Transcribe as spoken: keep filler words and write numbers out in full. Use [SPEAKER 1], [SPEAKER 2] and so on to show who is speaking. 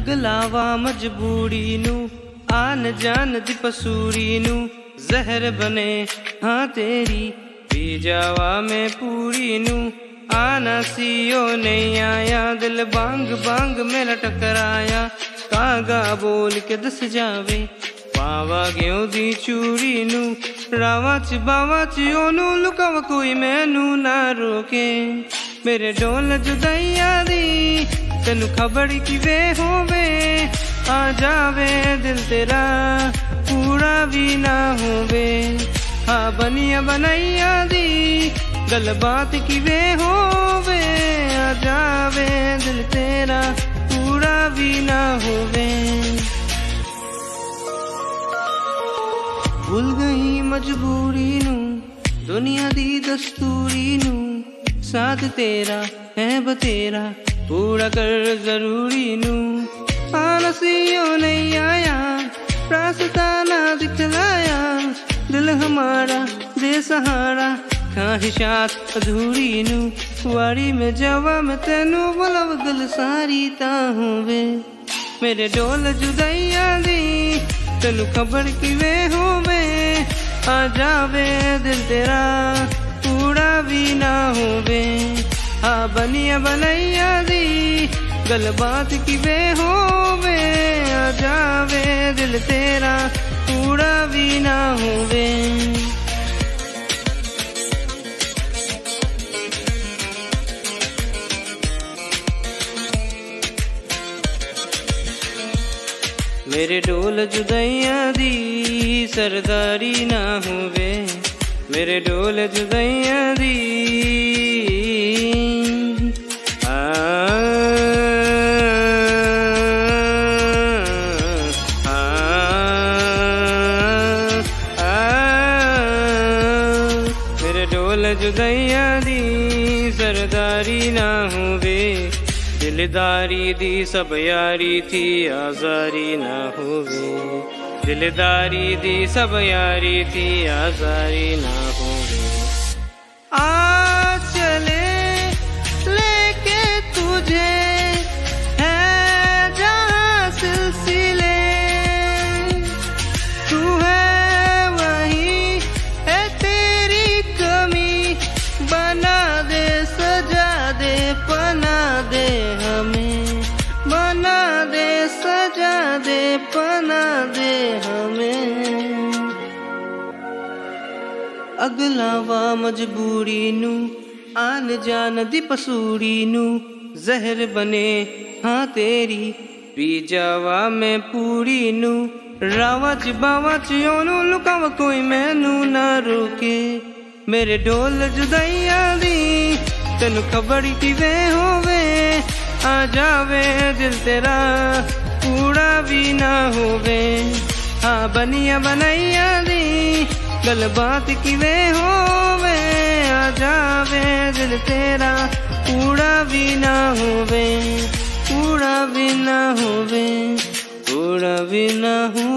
[SPEAKER 1] अगलावा मजबूरी नू आन जान दी पसूरी नू जहर बने हाँ तेरी पी जावा मैं पूरी नू आना सीओ नहीं आया दिल बांग बांग मेरा टकराया कागा बोल के दस जावे पावा ग्यों दी चूरी नू रावा च बावा च ओनू लुकावा कोई मैनू ना रोके मेरे डोल जुदाइया दी तेनू खबर की वे होवे आ जावे दिल तेरा पूरा भी ना होवे हाँ बनिया बनैया दी गल बात की वे होवे आ जावे दिल तेरा पूरा भी ना होवे भूल गई मजबूरी नू दुनिया दी दस्तूरी नू साथ तेरा है बतेरा पूरा कर जरूरी नू आलसियों नहीं आया रास्ता ना दिखलाया दिल हमारा दे सहारा ख्वाहिशात अधूरी नू वारी में जवा में तेनू बोलव गल सारी ता होवे मेरे डोल जुदाइया दी तेनू खबर की वे होवे आ जावे दिल तेरा पूरा भी ना होवे हाँ बनिया बनैया दी गल बात की वे होवे आ जावे दिल तेरा पूरा भी ना होवे मेरे डोल जुदाइया दी सरदारी ना होवे मेरे डोल जुदाइया दी आ, आ, आ, मेरे डोल जुदाइया दी सरदारी ना होवे दिलदारी दी सब यारी थी आजारी ना होवे दिलदारी दी सब यारी थी आजारी ना होवे आ चले लेके तुझे है जहाँ सिलसिले तू है वही है तेरी कमी बना दे सजा दे पना दे हमें बना दे सजा दे पना दे हमें अगलावा मजबूरी नू आन जान दी पसूरी नू जहर बने हाँ तेरी पी जावा मैं पूरी नू रावा च बावा च ओनू लुकावा कोई मैनू ना रोके मेरे डोल जुदाइया दी तेनू खबर की वे होवे आ जावे दिल तेरा पूरा भी ना होवे हाँ बनिया बनैया दी गल बात की वे होवे आ जावे दिल तेरा पूरा भी ना होवे पूरा भी ना होवे पूरा भी ना हो